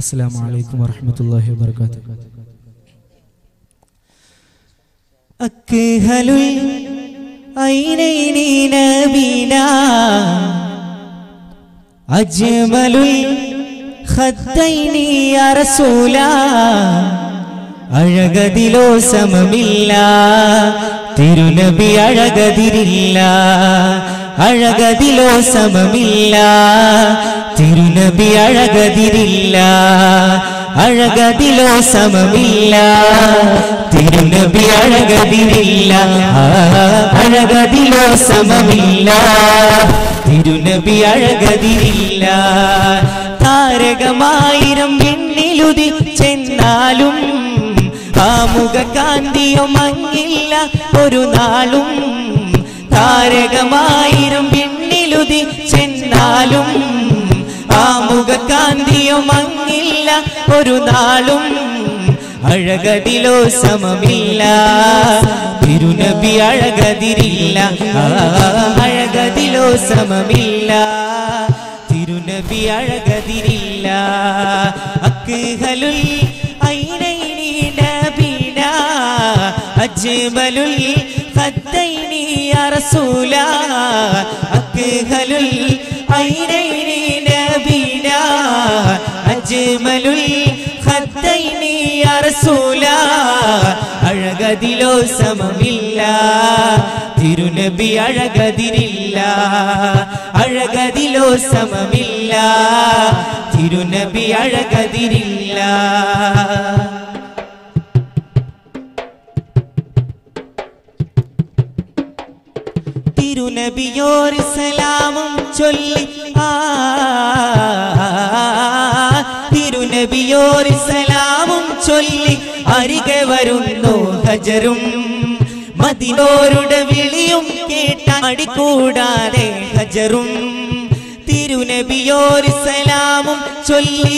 السلام عليكم ورحمة الله وبركاته. أكهل العينين نبينا أجمل الخدين يا رسولا അഴകതിലോ സമമില്ല തിരുനബി അഴകതിരില്ല അഴകതിലോ സമമില്ല തിരുനബി അഴകതിരില്ല അഴകതിലോ സമമില്ല തിരുനബി അഴകതിരില്ല അഴകതിലോ സമമില്ല തിരുനബി അഴകതിരില്ല താരകമായിരം വിണ്ണിലുതി ചെന്നാലും ആ മുഖകാന്തിയോ മങ്ങില്ല ഒരു നാളും താരകമായിരം വിണ്ണിലുതി ചെന്നാലും ആ മുഖകാന്തിയോ മങ്ങില്ല ഒരു നാളും അഴകതിലോ സമമില്ല തിരുനബി അഴകതിരില്ല അഴകതിലോ സമമില്ല തിരുനബി അഴകതിരില്ല അക്ഹലുൽ ഐനൈനി നബീനാ അജ്മലുൽ ഖദ്ദൈനി യാ റസൂലാ അക്ഹലുൽ ഐനൈനി നബീനാ അജ്മലുൽ ഖദ്ദൈനി യാ റസൂലാ അഴകതിലോ സമമില്ല തിരുനബി അഴകതിരില്ല അഴകതിലോ സമമില്ല തിരുനബി അഴകതിരില്ല തിരുനബിയോർ സലാമും ചൊല്ലി തിരുനബിയോർ സലാമും ചൊല്ലി അരികെ വരുന്നു ഹജറും മദീനോരുടെ വിളിയും കേട്ടാൽ മടികൂടാതെ ഹജറും തിരുനബിയോർ സലാമും ചൊല്ലി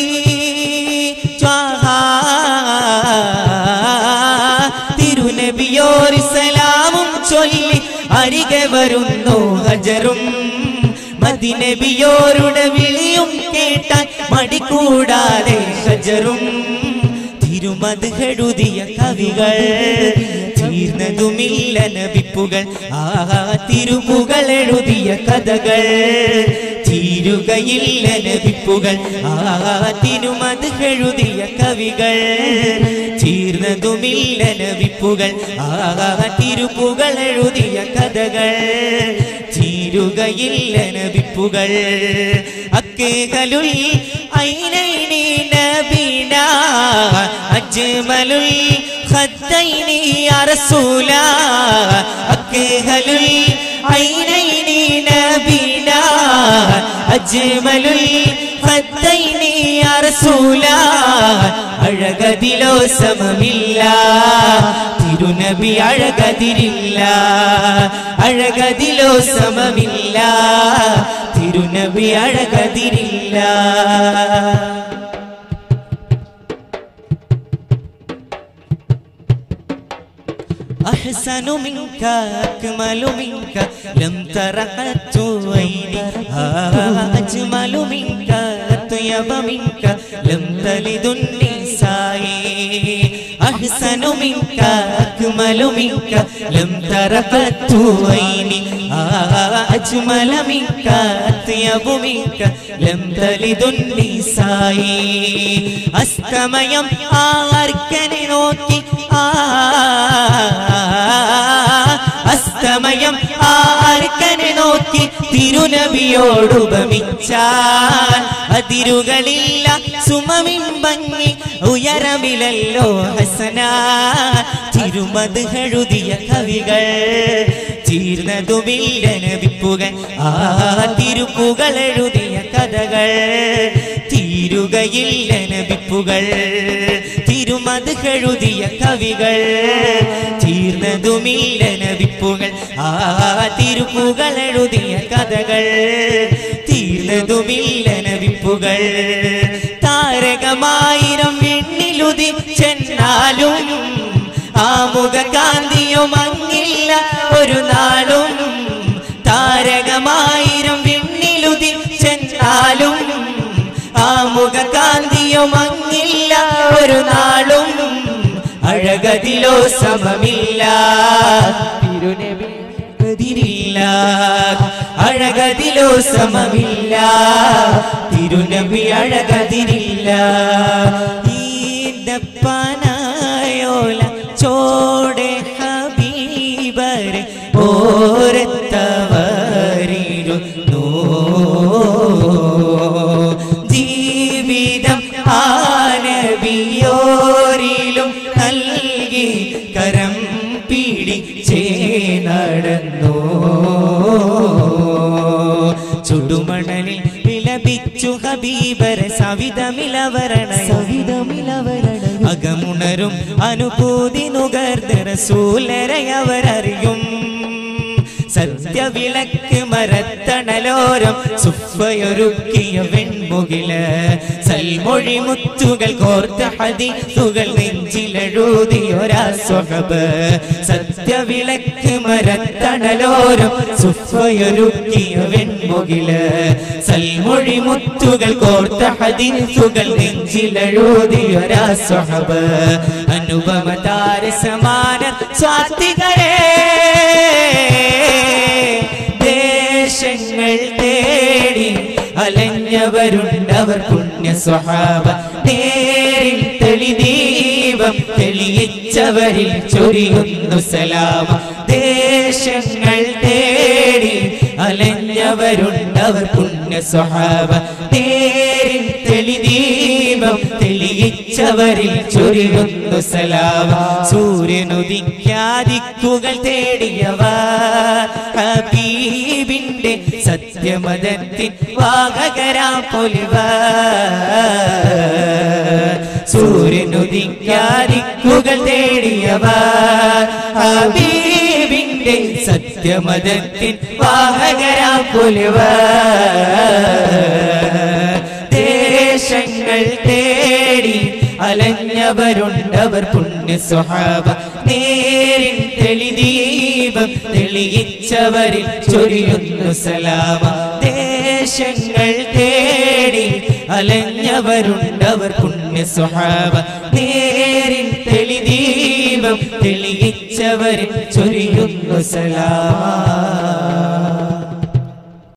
തിരുനബിയോർ സലാമും ചൊല്ലി അരികെ വരുന്നു ഹജറും മദീനബിയോരുടെ വിളിയും കേട്ടാൽ മടികൂടാതെ ഹജറും തിരുമദ്ഹെഴുതിയ കവികൾ തീർന്നതുമില്ല നബിപ്പുകൾ തിരുമുകൾ എഴുതിയ കഥകൾ തീരുകയില്ല നബിപ്പുകൾ തിരുമദ്ഹെഴുതിയ കവികൾ തീർന്നതുമില്ല നബിപ്പുകൾ തിരുമുകൾ എഴുതിയ കഥകൾ തീരുകയില്ല നബിപ്പുകൾ അക്ഹലുൽ ഐനൈനി നബീനാ അജ്മലുൽ ഖദ്ദൈനി യാ റസൂലാ അക്ഹലുൽ ഐനൈനി നബീനാ അജ്മലുൽ ഖദ്ദൈനി യാ റസൂലാ അഴകതിലോ സമമില്ല തിരുനബി അഴകതിരില്ല അഴകതിലോ സമമില്ല തിരുനബി അഴകതിരില്ല أحسن منك أكمل منك لم تر قط عيني أجمل منك أطيب منك لم تلد النساء أحسن منك أكمل منك لم تر قط عيني أجمل منك أطيب منك لم تلد النساء അസ്തമയം ആർക്കനെ നോക്കി അസ്തമയം ആർക്കനെ നോക്കി തിരുനബിയോടുപമിച്ചാൽ അതിരുകളില്ല സുമമിൻ ഭംഗി ഉയരമിലല്ലോ ഹസന തിരുമദ്ഹെഴുതിയ കവികൾ തീർന്നതുമില്ല നബിപ്പുകൾ തിരുപ്പുകൾ എഴുതിയ കഥകൾ തീരുകയില്ല നബിപ്പുകൾ തിരുമദ്ഹെഴുതിയ കവികൾ തീർന്നതുമില്ല നബിപ്പുകൾ തിരുപ്പുകൾ എഴുതിയ കഥകൾ തീർന്നതുമില്ല നബിപ്പുകൾ താരകമായിരം വിണ്ണിലുതി ചെന്നാലും ആ മുഖകാന്തിയോ മങ്ങില്ല ഒരു നാളും താരകമായിരം വിണ്ണിലുതി ചെന്നാലും ആ മുഖകാന്തിയോ മങ്ങില്ല ഒരു നാളും അഴകതിലോ സമമില്ല തിരുനബി അഴകതിരില്ല അഴകതിലോ സമമില്ല തിരുനബി അഴകതിരില്ല ഈന്തപ്പനായോല ചോടെ ഹബീബരെ ഓരത്തവരിരുന്നു ജീവിതം ആനബിയോരിലും നൽകി കരം പിടിച്ചേ നടന്നു ചുടുമണലിൽ വിലപിച്ചു ഹബീബരെ സവിധമിലവരണ അകമുണരും അനുഭൂതി നുകർന്ന് റസൂലരെ അവരറിയും സത്യവിളക്ക് മരത്തണലോരം സുഫയൊരുക്കിയ വെൺമുകില് സൽമൊഴി മുത്തുകൾ കോർത്ത ഹദീസുകൾ നെഞ്ചിലെഴുതിയൊരാ സ്വഹബ് സത്യവിളക്ക് മരത്തണലോരം സുഫയൊരുക്കിയ വെൺമുകില് സൽമൊഴി മുത്തുകൾ കോർത്ത ഹദീസുകൾ നെഞ്ചിലെഴുതിയൊരാ സ്വഹബ് അനുപമ താരസമാന സ്വാതികരേ ദേശങ്ങൾ തേടി അലഞ്ഞവരുണ്ടവർ പുണ്യ സ്വഹാബ നേരിൽ തെളിദീപം തെളിയിച്ചവരിൽ ചൊരിയുന്നു സലാമ ദേശങ്ങൾ തേടി അലഞ്ഞവരുണ്ടവർ പുണ്യ സ്വഹാബ നേരിൽ തെളിദീപം തെളിയിച്ചവരിൽ ചൊരിയുന്നു സലാമ സൂര്യനുദിക്കാദിക്കുകൾ തേടിയവർ ഹബീബിന്റെ സത്യമതത്തിൻ വാഹകരാ പൊലിവർ സൂര്യനുദിക്കാദിക്കുകൾ തേടിയവർ ഹബീബിന്റെ സത്യമതത്തിൻ വാഹകരാ പൊലിവർ ദേശങ്ങൾ തേടി അലഞ്ഞവരുണ്ടവർ പുണ്യ സ്വഹാബ നേരിൽ തെളിദീപം തെളിയിച്ചവരിൽ ചൊരിയുന്നു സലാമ ദേശങ്ങൾ തേടി അലഞ്ഞവരുണ്ടവർ പുണ്യ സ്വഹാബ നേരിൽ തെളിദീപം തെളിയിച്ചവരിൽ ചൊരിയുന്നു സലാമ